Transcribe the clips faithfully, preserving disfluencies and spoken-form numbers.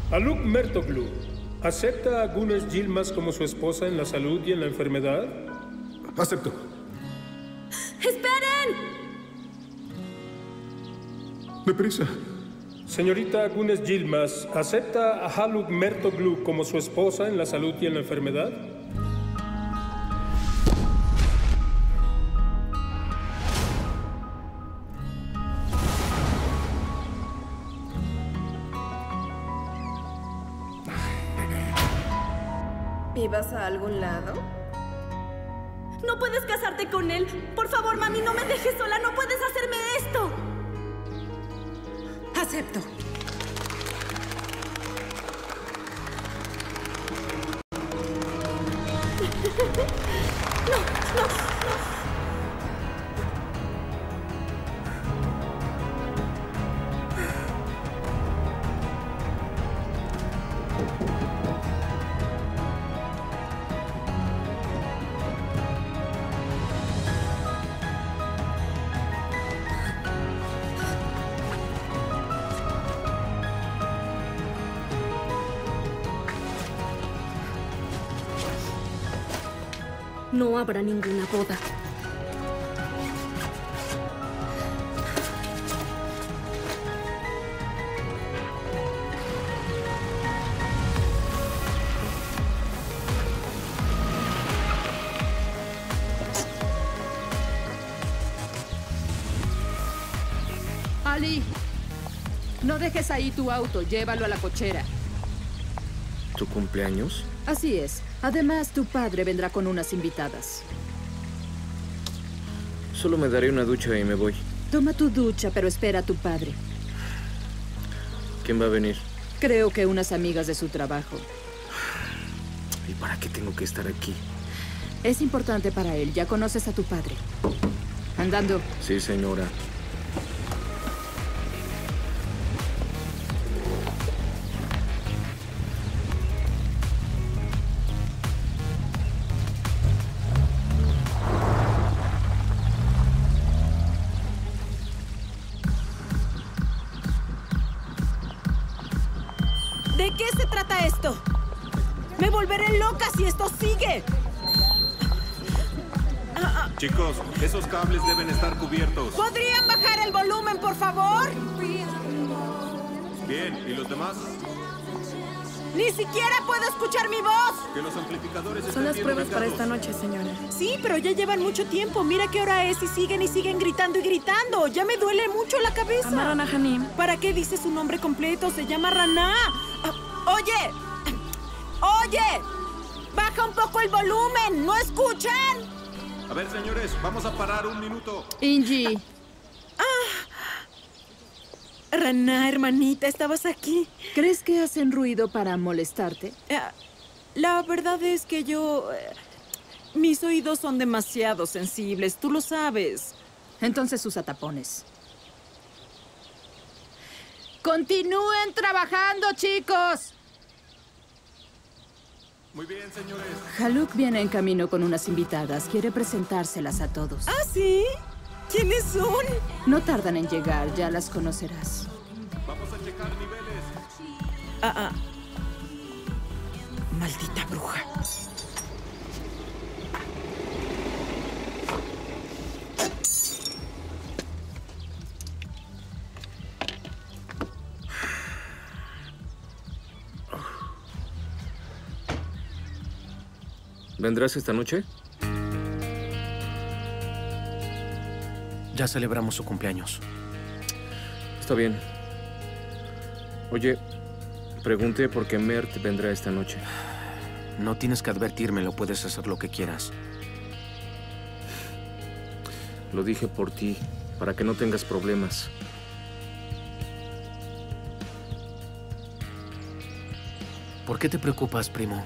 Haluk Mertoglu, ¿acepta a Gunes Yilmaz como su esposa en la salud y en la enfermedad? Acepto. ¡Esperen! Deprisa. Señorita Gunes Yilmaz, ¿acepta a Haluk Mertoglu como su esposa en la salud y en la enfermedad? ¿Ibas a algún lado? ¡No puedes casarte con él! ¡Por favor, mami, no me dejes sola! ¡No puedes hacerme esto! Acepto. ¡No, no, no! No habrá ninguna boda. Ali, no dejes ahí tu auto, llévalo a la cochera. ¿Tu cumpleaños? Así es. Además, tu padre vendrá con unas invitadas. Solo me daré una ducha y me voy. Toma tu ducha, pero espera a tu padre. ¿Quién va a venir? Creo que unas amigas de su trabajo. ¿Y para qué tengo que estar aquí? Es importante para él. Ya conoces a tu padre. Andando. Sí, señora. ¿De qué se trata esto? ¡Me volveré loca si esto sigue! Chicos, esos cables deben estar cubiertos. ¿Podrían bajar el volumen, por favor? Bien, ¿y los demás? ¡Ni siquiera puedo escuchar mi voz! Que los amplificadores estén Son las bien pruebas para ubicados. esta noche, señora. Sí, pero ya llevan mucho tiempo. Mira qué hora es y siguen y siguen gritando y gritando. Ya me duele mucho la cabeza. Amara Hanim. ¿Para qué dice su nombre completo? Se llama Raná. Ah, ¡Oye! ¡Oye! ¡Baja un poco el volumen! ¿No escuchan? A ver, señores, vamos a parar un minuto. Ingi. Raná, hermanita, ¿estabas aquí? ¿Crees que hacen ruido para molestarte? Eh, la verdad es que yo... eh, mis oídos son demasiado sensibles, tú lo sabes. Entonces usa tapones. ¡Continúen trabajando, chicos! Muy bien, señores. Haluk viene en camino con unas invitadas. Quiere presentárselas a todos. ¿Ah, sí? ¿Quiénes son? No tardan en llegar, ya las conocerás. Vamos a checar niveles. Ah, ah. Maldita bruja. ¿Vendrás esta noche? Ya celebramos su cumpleaños. Está bien. Oye, pregunté por qué Mert vendrá esta noche. No tienes que advertírmelo, puedes hacer lo que quieras. Lo dije por ti, para que no tengas problemas. ¿Por qué te preocupas, primo?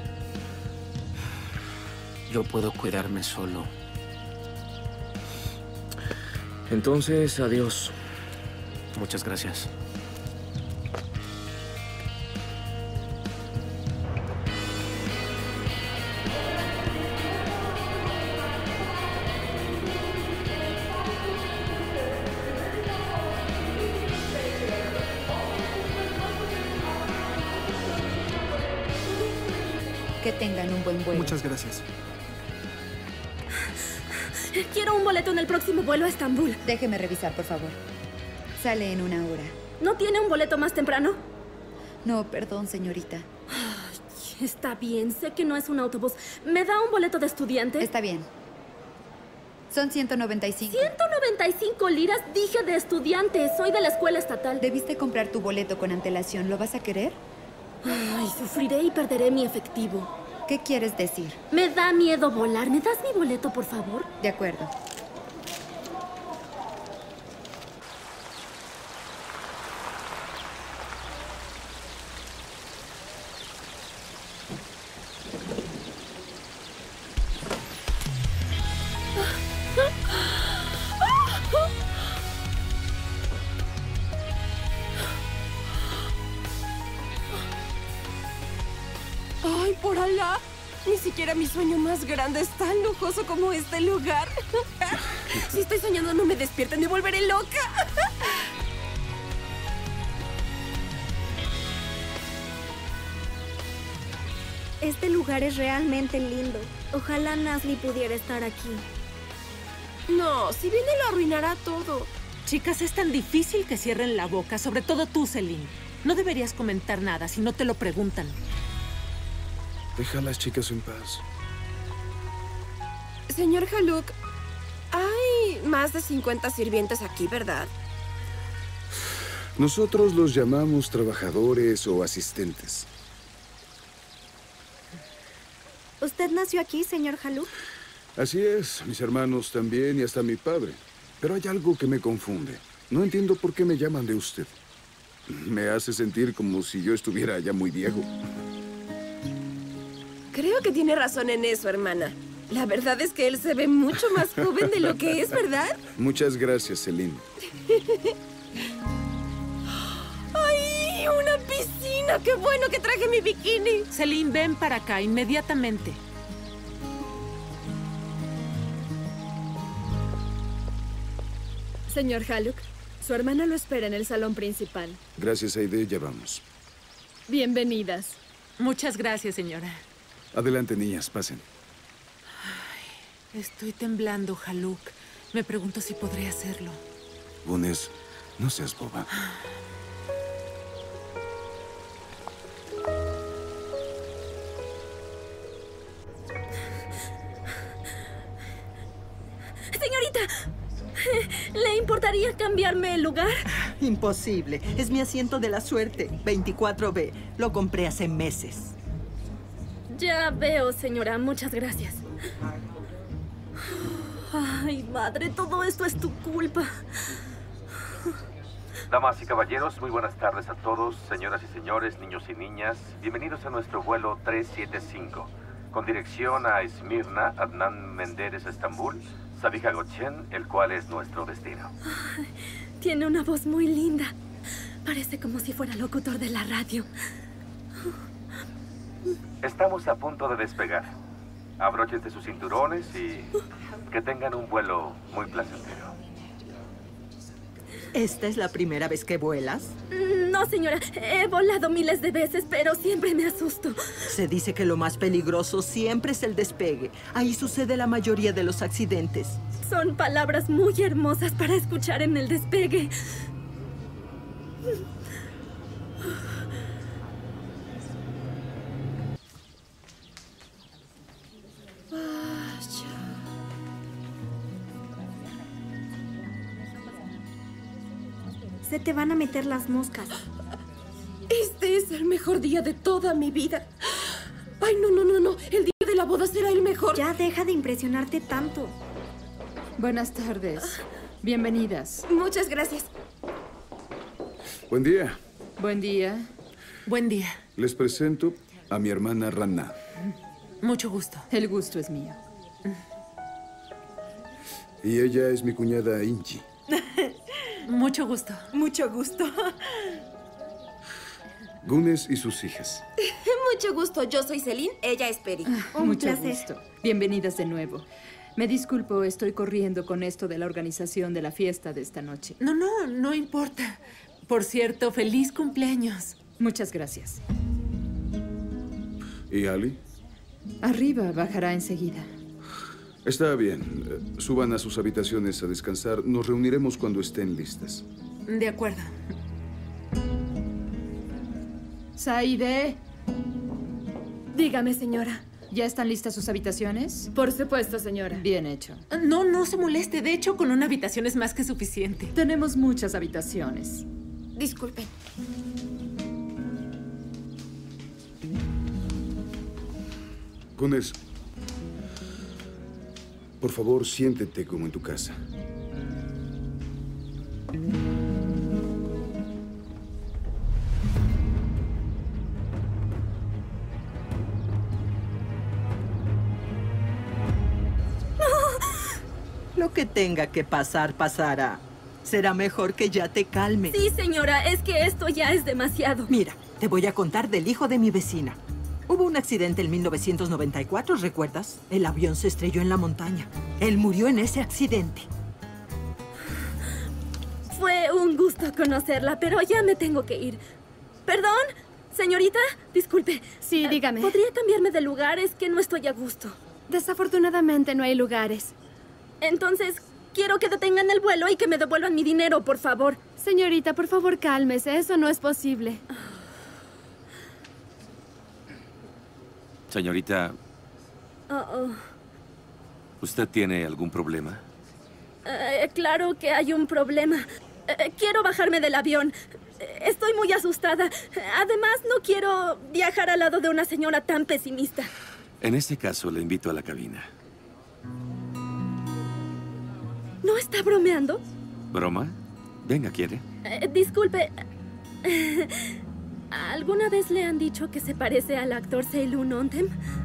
Yo puedo cuidarme solo. Entonces, adiós. Muchas gracias. Que tengan un buen vuelo. Muchas gracias. Quiero un boleto en el próximo vuelo a Estambul. Déjeme revisar, por favor. Sale en una hora. ¿No tiene un boleto más temprano? No, perdón, señorita. Ay, está bien, sé que no es un autobús. ¿Me da un boleto de estudiante? Está bien. Son ciento noventa y cinco. ¿ciento noventa y cinco liras? Dije de estudiante. Soy de la escuela estatal. Debiste comprar tu boleto con antelación. ¿Lo vas a querer? Ay, sufriré y perderé mi efectivo. ¿Qué quieres decir? Me da miedo volar. ¿Me das mi boleto, por favor? De acuerdo. ¡Ay, por Alá! Ni siquiera mi sueño más grande es tan lujoso como este lugar. Si estoy soñando, no me despierten, me volveré loca. Este lugar es realmente lindo. Ojalá Nasli pudiera estar aquí. No, si viene lo arruinará todo. Chicas, es tan difícil que cierren la boca, sobre todo tú, Celine. No deberías comentar nada si no te lo preguntan. Deja a las chicas en paz. Señor Haluk, hay más de cincuenta sirvientes aquí, ¿verdad? Nosotros los llamamos trabajadores o asistentes. ¿Usted nació aquí, señor Haluk? Así es, mis hermanos también y hasta mi padre. Pero hay algo que me confunde. No entiendo por qué me llaman de usted. Me hace sentir como si yo estuviera ya muy viejo. Creo que tiene razón en eso, hermana. La verdad es que él se ve mucho más joven de lo que es, ¿verdad? Muchas gracias, Celine. ¡Ay, una piscina! ¡Qué bueno que traje mi bikini! Celine, ven para acá inmediatamente. Señor Haluk, su hermana lo espera en el salón principal. Gracias, Aide, ya vamos. Bienvenidas. Muchas gracias, señora. Adelante, niñas, pasen. Ay, estoy temblando, Haluk. Me pregunto si podré hacerlo. Gunes, no seas boba. Señorita, ¿le importaría cambiarme el lugar? Imposible. Es mi asiento de la suerte. veinticuatro B. Lo compré hace meses. Ya veo, señora. Muchas gracias. Ay, madre, todo esto es tu culpa. Damas y caballeros, muy buenas tardes a todos, señoras y señores, niños y niñas. Bienvenidos a nuestro vuelo tres siete cinco, con dirección a Esmirna, Adnan Menderes, Estambul, Sabiha Gökçen, el cual es nuestro destino. Ay, tiene una voz muy linda. Parece como si fuera locutor de la radio. Estamos a punto de despegar. Abróchense sus cinturones y que tengan un vuelo muy placentero. ¿Esta es la primera vez que vuelas? No, señora. He volado miles de veces, pero siempre me asusto. Se dice que lo más peligroso siempre es el despegue. Ahí sucede la mayoría de los accidentes. Son palabras muy hermosas para escuchar en el despegue. Se te van a meter las moscas. Este es el mejor día de toda mi vida. Ay, no, no, no, no. El día de la boda será el mejor. Ya deja de impresionarte tanto. Buenas tardes. Bienvenidas. Muchas gracias. Buen día. Buen día. Buen día. Les presento a mi hermana Rana. Mucho gusto. El gusto es mío. Y ella es mi cuñada Inchi. Mucho gusto. Mucho gusto. Gunes y sus hijas. Mucho gusto. Yo soy Celine, ella es Peri. Ah, Un mucho placer. gusto. Bienvenidas de nuevo. Me disculpo, estoy corriendo con esto de la organización de la fiesta de esta noche. No, no, no importa. Por cierto, feliz cumpleaños. Muchas gracias. ¿Y Ali? Arriba, bajará enseguida. Está bien. Eh, Suban a sus habitaciones a descansar. Nos reuniremos cuando estén listas. De acuerdo. Saide. Dígame, señora. ¿Ya están listas sus habitaciones? Por supuesto, señora. Bien hecho. No, no se moleste. De hecho, con una habitación es más que suficiente. Tenemos muchas habitaciones. Disculpen. Kunes, por favor, siéntete como en tu casa. Lo que tenga que pasar, pasará. Será mejor que ya te calmes. Sí, señora, es que esto ya es demasiado. Mira, te voy a contar del hijo de mi vecina. Hubo un accidente en mil novecientos noventa y cuatro, ¿recuerdas? El avión se estrelló en la montaña. Él murió en ese accidente. Fue un gusto conocerla, pero ya me tengo que ir. ¿Perdón? Señorita, disculpe. Sí, dígame. ¿Podría cambiarme de lugar? Es que no estoy a gusto. Desafortunadamente no hay lugares. Entonces, quiero que detengan el vuelo y que me devuelvan mi dinero, por favor. Señorita, por favor, cálmese. Eso no es posible. Señorita, Oh, oh. ¿usted tiene algún problema? Eh, claro que hay un problema. Eh, quiero bajarme del avión. Eh, Estoy muy asustada. Además, no quiero viajar al lado de una señora tan pesimista. En ese caso, le invito a la cabina. ¿No está bromeando? ¿Broma? Venga, ¿quiere? Eh, disculpe. ¿Alguna vez le han dicho que se parece al actor Seilun Ontem?